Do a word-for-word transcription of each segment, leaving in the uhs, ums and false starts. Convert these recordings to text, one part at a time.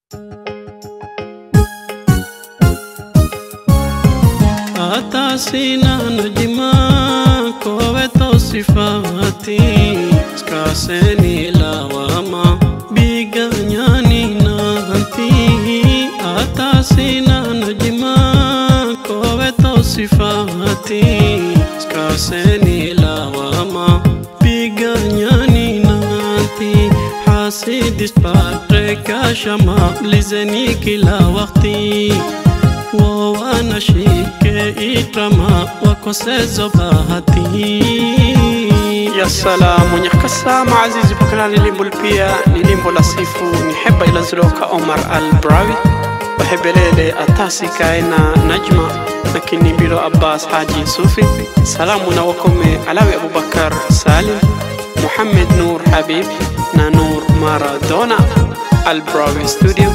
Atasina najima koweto sifati skaseni lawama biganyani nanti. Atasina najima koweto sifati skaseni lawama biganyani nanti. حاسد سبارك شمع لزني كلا وقتي وانا شيك إترما وكوسيزو باهتي. يا سلام ونحكسا مع عزيزي بكنا نليمبو البيا نليمبو لصيفو نحب إلى زلوك عمر البراوي بحب ليلي أتاسي كاينا نجمة لكن نبيلو أباس حاجي صوفي. سلامنا وكم علاوي أبو بكر سالم محمد نور حبيب نانور مارادونا البراوي ستوديو.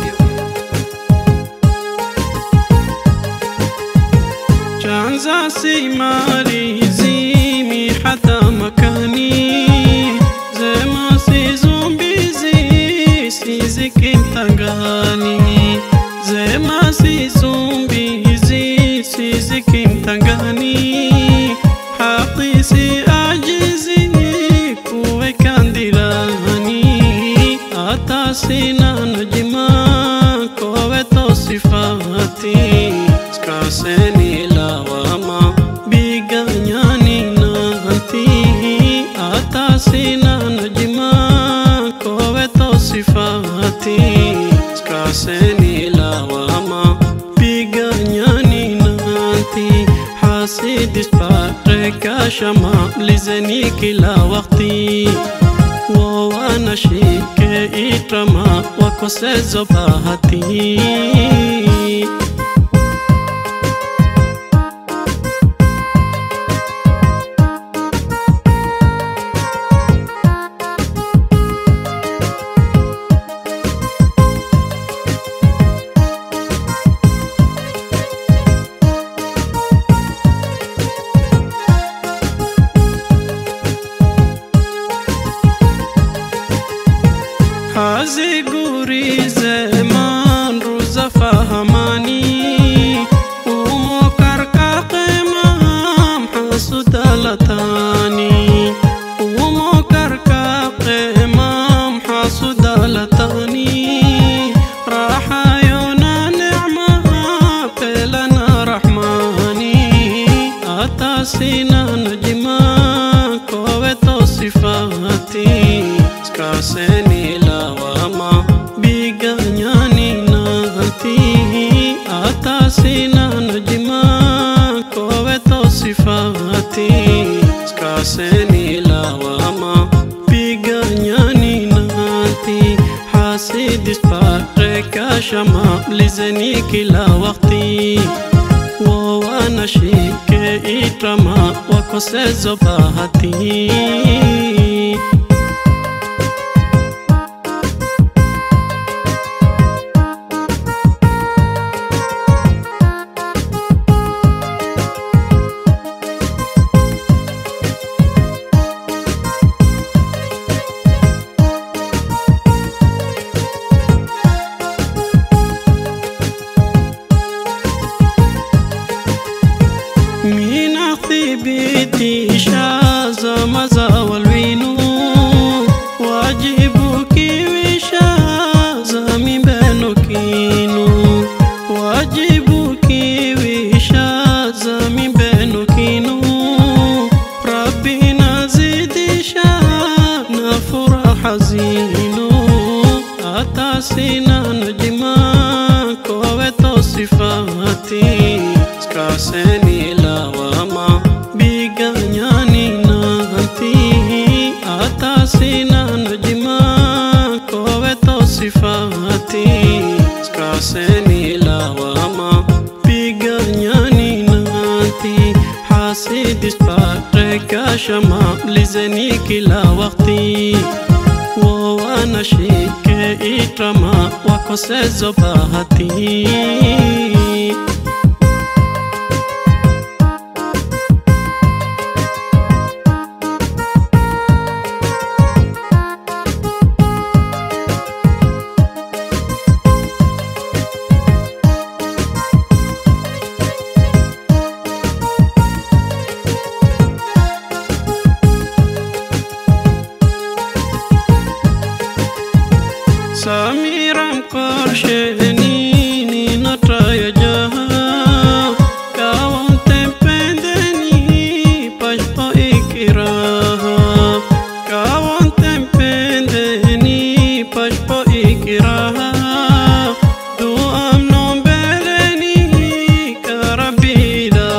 جانزا سيماري زيمي حتى مكاني زي ما سي زومبي زي سي كنتغاني زي ما سي زومبي زي سي كنتغاني حقي سي عجزي كوي كانديلاني. أتاسينا نجما كوي توصفاتي skaseni lawama biganyani nanti. Atasina najima koweto sifati skaseni lawama biganyani nanti. حاسد سبارك شمع لزني كلا وقتي وانا شيك إترما وكوسيزو باهتي. هذه قوري زمان روزا فهماني وموكركا قمام حسود لتاني وموكركا قمام حسود لتاني. راح يونا نعمة بلنا رحماني. أتاسينا نجما كويتو صفاتي skaseni lawama biganyani nanti. Atasina najima koweto sifati skaseni lawama biganyani nanti. حاسد سبارك شمع لزني كلا وقتي وانا شيك إترما وكوسيزو باهتي. من أخي بيتي شازا مزا والوينو واجبك وشازا من بينكينو واجبك وشازا من بينكينو. ربنا زيد شانا فرح زينو. أتاسينا نجما كويتو صفاتي skaseni lawama biganyani nanti. Atasina najima koweto sifati skaseni lawama biganyani nanti. حاسد سبارك شمع لزني كلا وقتي وانا شيك إترما وكوسيزو باهتي. biram korsheni natraya jaha kawon tempendeni pashpo ikiraha kawon tempendeni pashpo ikiraha du amnon beleni karabila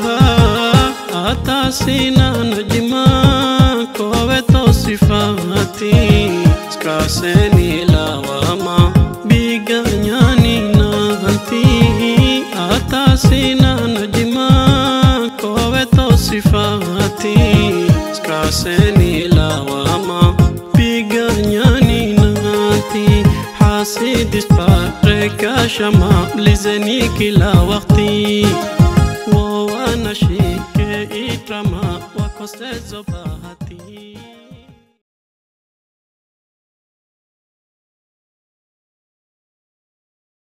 atasina najma kowe to sifati skaseni lawama biganyani nanti atasina najma kowe to sifati skaseni lawama biganyani nanti hasid ispareka shama lizani kila waqti wa ana shike itrama wa koste zobahati